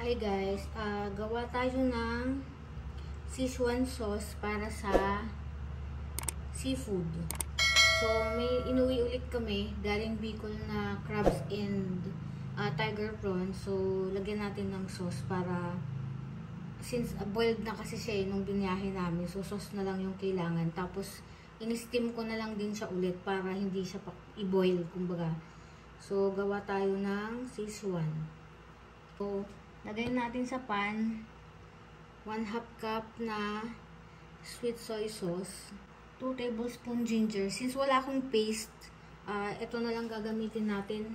Hi guys, gawa tayo ng Szechuan sauce para sa seafood. So, may inuwi ulit kami galing Bicol na crabs and tiger prawn. So, lagyan natin ng sauce para since boiled na kasi siya nung binyahe namin. So, sauce na lang yung kailangan. Tapos, in-steam ko na lang din siya ulit para hindi siya i-boil, kumbaga. So, gawa tayo ng Szechuan. So, lagay natin sa pan 1/2 cup na sweet soy sauce, 2 tablespoon ginger. Since wala akong paste, ito na lang gagamitin natin.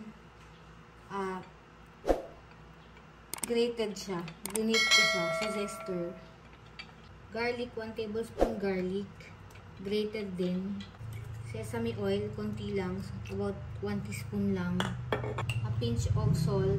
Grated siya. Ginate ko siya sa zester. Garlic, 1 tablespoon garlic. Grated din. Sesame oil, konti lang. About 1 teaspoon lang. A pinch of salt.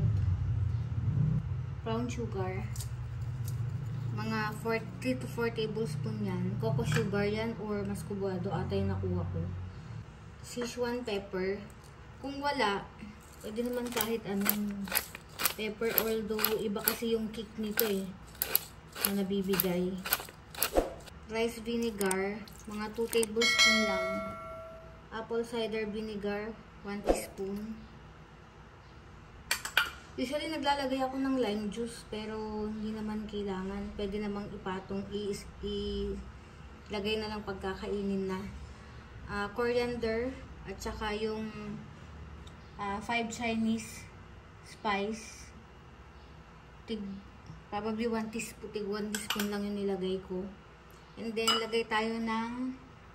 Brown sugar. Mga 3 to 4 tablespoon yan. Cocoa sugar yan or mascubado ata yung nakuha ko. Szechuan pepper. Kung wala, pwede naman kahit anong pepper, although iba kasi yung kick nito na nabibigay. Rice vinegar, mga 2 tablespoon lang. Apple cider vinegar, 1 teaspoon. Usually naglalagay ako ng lime juice pero hindi naman kailangan. Pwede namang ipatong ilagay na lang pagkakainin na. Coriander at saka yung 5 Chinese spice. Probably 1 teaspoon lang yung nilagay ko. And then lagay tayo ng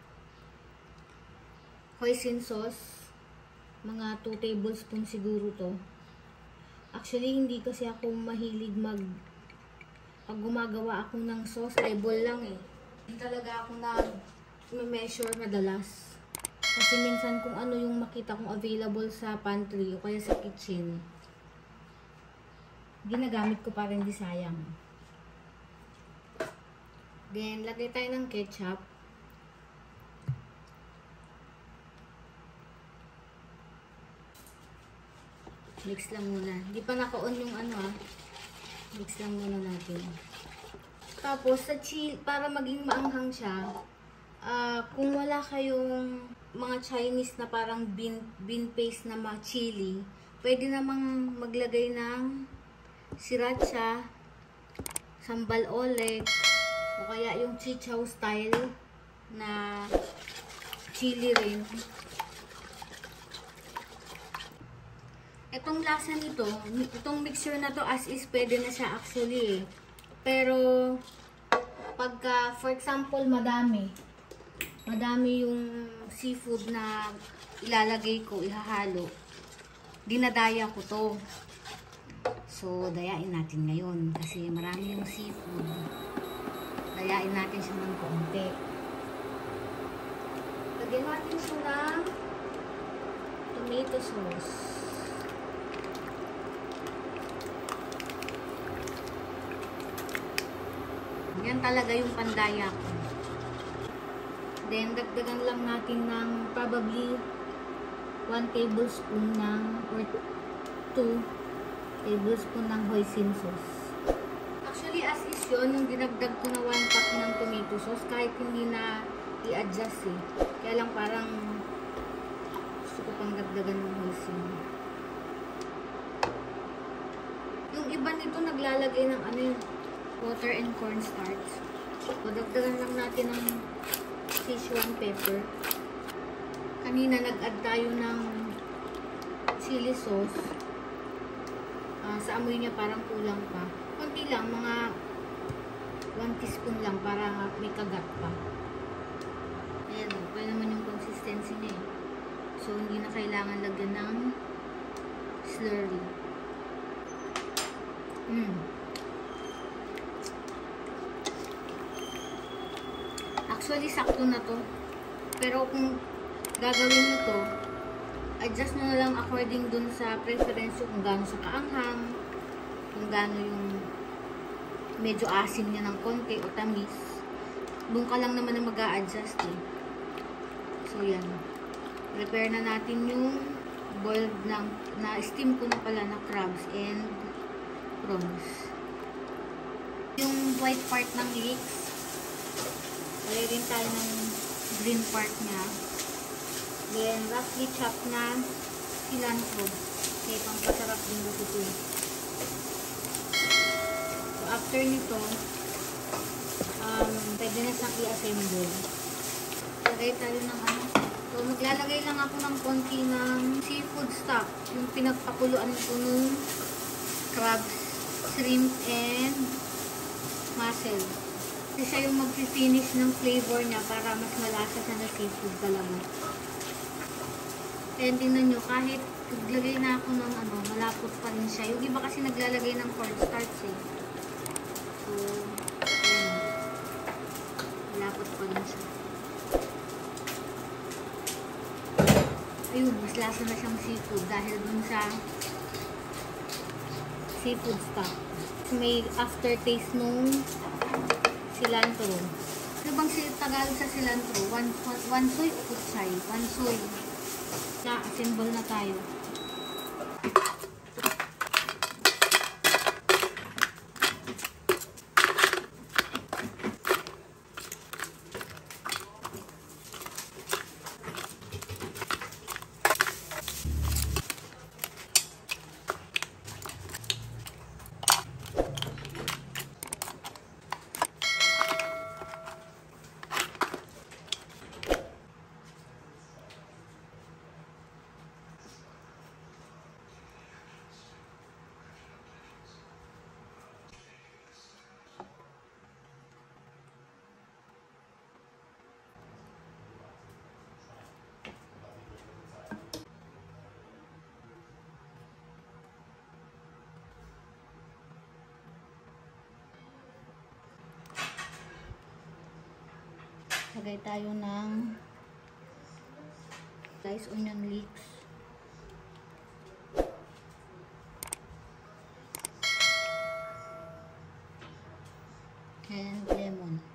hoisin sauce. Mga 2 tablespoon siguro to. Actually, hindi kasi ako mahilig pag gumagawa ako ng sauce, eyeball lang Hindi talaga ako nag-measure madalas. Kasi minsan kung ano yung makita kong available sa pantry o kaya sa kitchen, ginagamit ko para hindi sayang. Then, lagay tayo ng ketchup. Mix lang muna. Hindi pa naka-on yung Mix lang muna natin. Tapos, para maging maanghang siya, kung wala kayong mga Chinese na parang bean paste na chili, pwede namang maglagay ng sriracha, sambal oleg, o kaya yung chichaw style na chili rin. Itong lasa nito, itong mixture na to as is, pwede na siya actually Pero, pagka, for example, madami yung seafood na ilalagay ko, ihahalo, dinadaya ko to. So, dayain natin ngayon kasi marami yung seafood. Dayain natin siya ng konti. Lagyan natin siya ng tomato sauce. Yan talaga yung pandaya ko. Then, dagdagan lang natin ng probably 1 tablespoon or 2 tablespoon ng hoisin sauce. Actually, as is yun, yung dinagdag ko na 1 pack ng tomato sauce, kahit hindi na i-adjust Kaya lang parang gusto ko pang dagdagan ng hoisin. Yung iba nito naglalagay ng water and cornstarch. So, dagdagan lang natin ng Szechuan pepper. Kanina nag-add tayo ng chili sauce. Sa amoy niya parang kulang pa. Konti lang, mga 1 teaspoon lang para may kagat pa. Ayan pwede naman yung consistency niya So, hindi na kailangan lagyan ng slurry. Actually, sakto na to. Pero kung gagawin nyo to, adjust mo na lang according dun sa preference kung gaano sa kaanghang, kung gaano yung medyo asim niya ng konti o tamis. Doon ka lang naman na mag-a-adjust So, yan. Prepare na natin yung boiled na steam ko na pala na crabs and prawns. Yung white part ng leeks. Lagay din tayo ng green part niya. Then, roughly chopped na cilantro. Okay, pampasarap din ito. So, after nito, pwede na siyang i-assemble. Lagay tayo ng ano. So, maglalagay lang ako ng konti ng seafood stock. Yung pinagpakuluan ko nung crabs, shrimp, and mussel. Kasi siya yung mag-finish ng flavor niya para mas malasa siya na seafood talaga. And tingnan nyo, kahit naglagay na ako ng ano, malapot pa rin siya. Yung iba kasi naglalagay ng cornstarch eh. So, ayan. Malapot pa rin siya. Ayun, mas lasa na siyang seafood dahil dun sa seafood stock. May aftertaste nung cilantro. Ano bang Tagalog sa cilantro? One soy o kutsay? One soy. Na, assemble na tayo. Lagay tayo ng sliced onion leeks. And lemon.